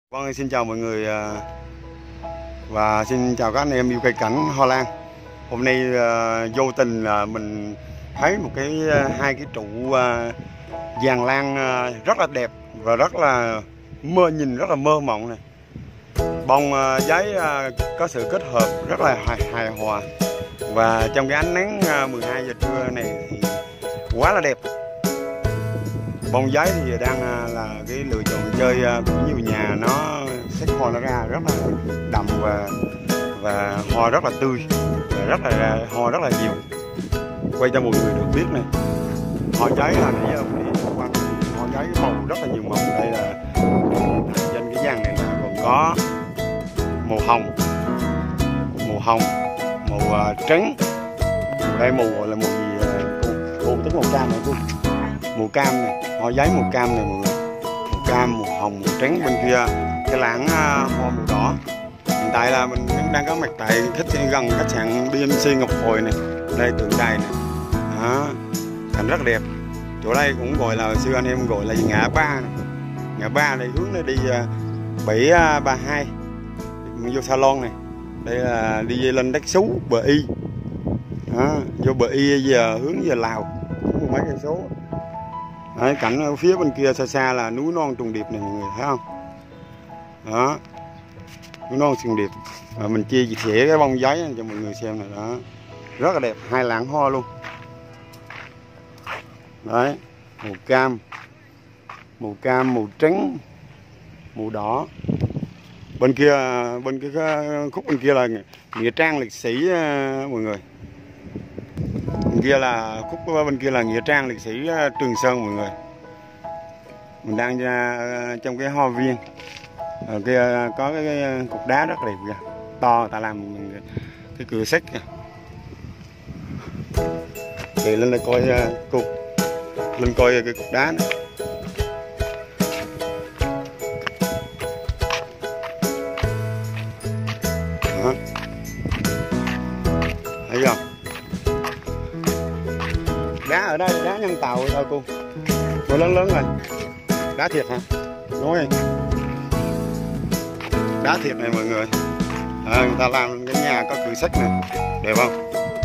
Vâng, xin chào mọi người và xin chào các anh em yêu cây cảnh hoa lan. Hôm nay vô tình là mình thấy hai cái trụ vàng lan rất là đẹp và rất là nhìn rất là mơ mộng này. Bông giấy có sự kết hợp rất là hài hòa và trong cái ánh nắng 12 giờ trưa này thì quá là đẹp. Bông giấy thì đang là cái lựa chọn chơi của nhiều nhà, nó xếp hoa nó ra rất là đậm và hoa rất là tươi và hoa rất là nhiều. Quay cho mọi người được biết này, hoa giấy là nãy giờ mình đi qua, hoa giấy màu rất là nhiều màu. Đây là trên cái dàn này là còn có màu hồng, màu trắng, đây màu gọi là màu gì cô tức màu cam này cô, màu cam này, hoa giấy màu cam này mọi người, màu cam, màu hồng, màu trắng. Bên kia cái lảng hoa màu đỏ. Hiện tại là mình đang có mặt tại gần khách sạn BMC Ngọc Hồi này, đây tượng đài này, đó, cảnh rất đẹp. Chỗ đây cũng gọi là xưa anh em gọi là ngã ba này. Ngã ba đây hướng này đi 732 mình vô salon này, đây là đi lên Đắc Sú Bờ Y, đó, vô Bờ Y giờ hướng về Lào cũng mấy cây số. Đấy, cảnh ở phía bên kia xa xa là núi non trùng điệp này mọi người thấy không, đó, núi non trùng điệp. Và mình chia sẻ cái bông giấy cho mọi người xem này, đó, rất là đẹp, hai lạng hoa luôn đấy, màu cam, màu trắng, màu đỏ. Bên kia khúc bên kia là nghĩa trang liệt sĩ mọi người, bên kia là khúc bên kia là nghĩa trang liệt sĩ Trường Sơn mọi người. Mình đang trong cái hoa viên, ở kia có cái cục đá rất đẹp kìa, to, ta làm cái cửa sắt kìa. Thì lên đây coi coi cái cục đá này. Đó. Thấy không? Đá ở đây đá nhân tạo thôi cô. Cô lớn rồi. Đá thiệt hả? Nói đá thiệt này mọi người. Người ta làm cái nhà có cửa sắt này, đẹp không?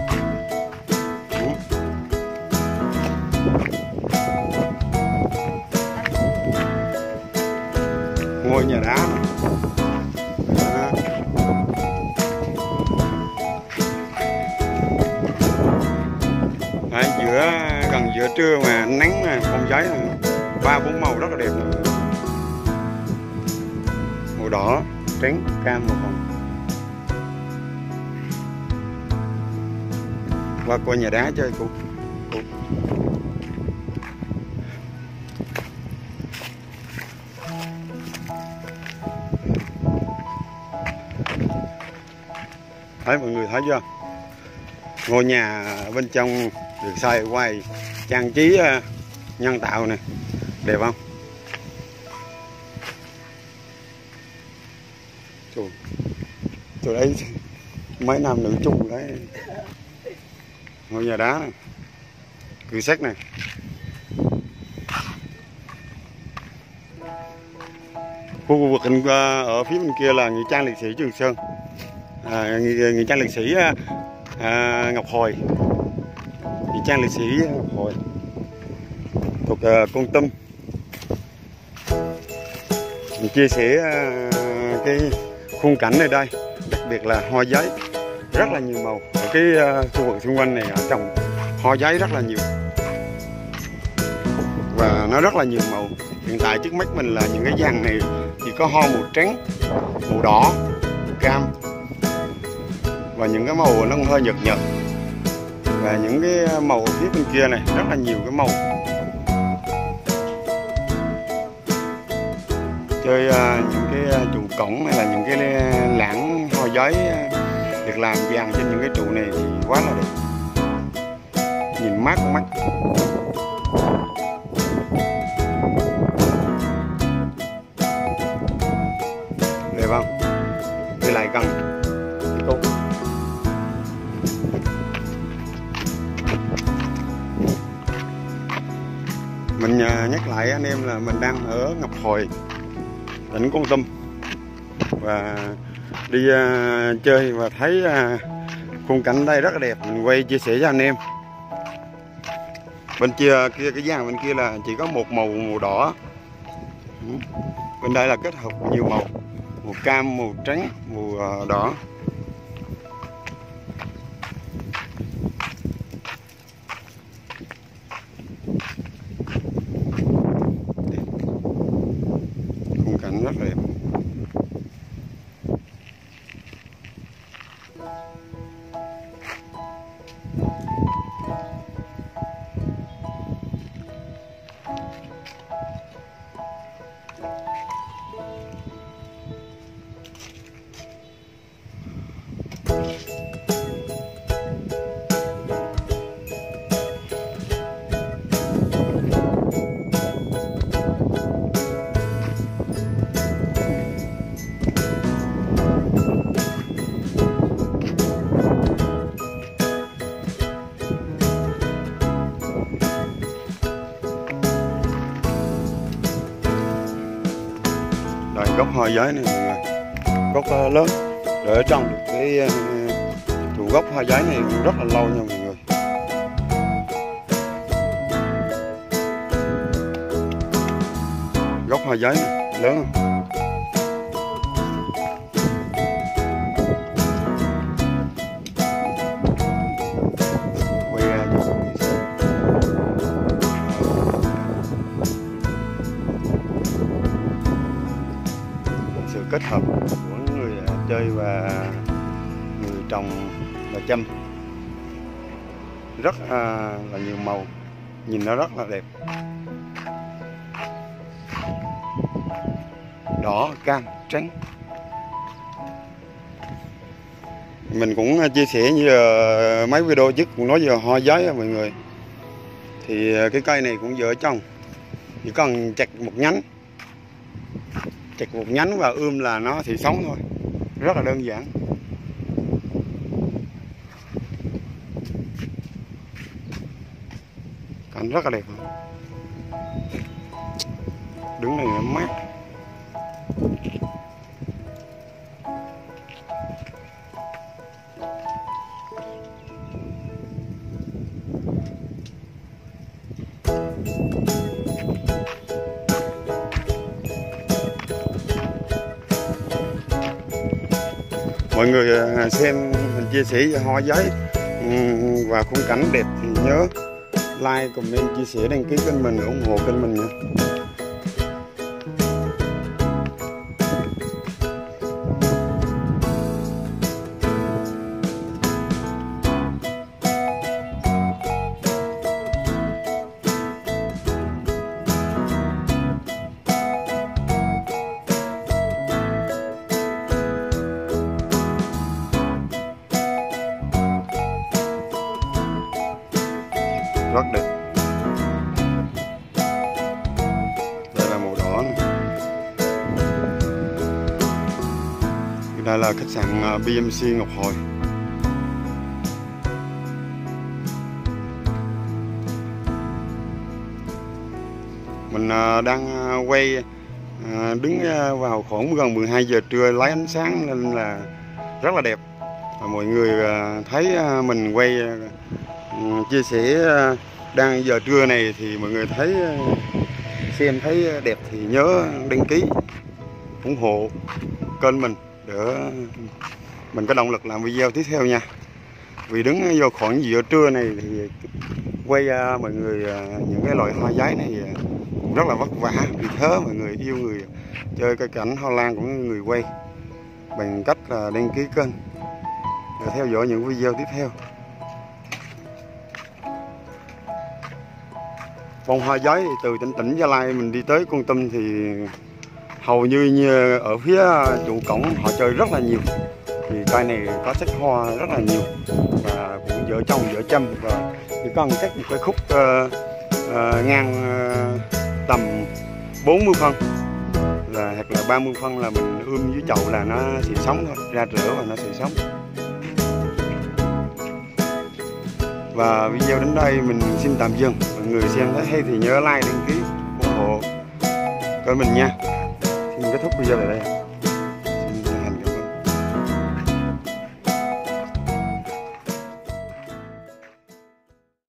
Ngôi nhà đá này. Đấy, gần giữa trưa mà nắng mà bông giấy này, 3-4 màu rất là đẹp này. Màu đỏ, trắng, cam, màu hồng. Qua coi nhà đá chơi cô. Thấy mọi người thấy chưa? Ngôi nhà bên trong được xây quay trang trí nhân tạo này, đẹp không? Chỗ đấy mấy năm nữ chung đấy. Ngôi nhà đá này, cửa sắt này. Khu vực ở phía bên kia là nghĩa trang liệt sĩ Trường Sơn, nghĩa trang liệt sĩ Ngọc Hồi, nghĩa trang liệt sĩ Ngọc Hồi thuộc Kon Tum. Mình chia sẻ cái khung cảnh này đây, đặc biệt là hoa giấy rất là nhiều màu. Ở cái khu vực xung quanh này trồng hoa giấy rất là nhiều và nó rất là nhiều màu. Hiện tại trước mắt mình là những cái dàn này chỉ có hoa màu trắng, màu đỏ, màu cam và những cái màu nó hơi nhợt, và những cái màu ở phía bên kia này rất là nhiều cái màu. Chơi những cái trụ cổng hay là những cái lảng hoa giấy được làm dàn trên những cái trụ này thì quá là đẹp, nhìn mát con mắt. Đẹp không? Đi lại gần cô. Mình nhắc lại anh em là mình đang ở Ngọc Hồi, tỉnh Kon Tum. và đi chơi và thấy khung cảnh đây rất là đẹp, mình quay chia sẻ cho anh em. Bên kia cái giàn bên kia là chỉ có một màu đỏ, bên đây là kết hợp nhiều màu, màu cam, màu trắng, màu đỏ. Khung cảnh rất đẹp. Đây, gốc hoa giấy này mọi người, gốc lớn để trồng được cái trụ gốc hoa giấy này rất là lâu nha mọi người. Gốc hoa giấy này lớn không? Sự kết hợp của người chơi và người trồng và chăm rất là nhiều màu, nhìn nó rất là đẹp, đỏ, cam, trắng. Mình cũng chia sẻ như mấy video trước cũng nói về hoa giấy mọi người, thì cái cây này cũng dễ trồng, chỉ cần chặt một nhánh và là nó thì sống thôi, rất là đơn giản. Cảnh rất là đẹp, đứng này nó mát. Mọi người xem mình chia sẻ về hoa giấy và khung cảnh đẹp thì nhớ like, comment, chia sẻ, đăng ký kênh mình, ủng hộ kênh mình nha. Rất đẹp. Đây là màu đỏ này. Đây là khách sạn BMC Ngọc Hồi. Mình đang quay đứng vào khoảng gần 12 giờ trưa, lấy ánh sáng nên là rất là đẹp. Mọi người thấy mình quay chia sẻ đang giờ trưa này thì mọi người thấy xem thấy đẹp thì nhớ đăng ký ủng hộ kênh mình để mình có động lực làm video tiếp theo nha. Vì đứng vô khoảng giờ trưa này thì quay mọi người những cái loại hoa giấy này cũng rất là vất vả, vì thế mọi người yêu người chơi cây cảnh hoa lan cũng người quay bằng cách là đăng ký kênh để theo dõi những video tiếp theo. Bông hoa giấy thì từ tỉnh Gia Lai mình đi tới Kon Tum thì hầu như ở phía trụ cổng họ chơi rất là nhiều. Thì cây này có sắc hoa rất là nhiều và cũng dễ trồng dễ chăm, và chỉ cần cắt một cái khúc ngang tầm 40 phân là hoặc là 30 phân là mình dưới chậu là nó sẽ sống thôi, ra rửa và nó sẽ sống. Và video đến đây mình xin tạm dừng. Mọi người xem thấy hay thì nhớ like, đăng ký, ủng hộ kênh mình nha. Xin kết thúc video tại đây.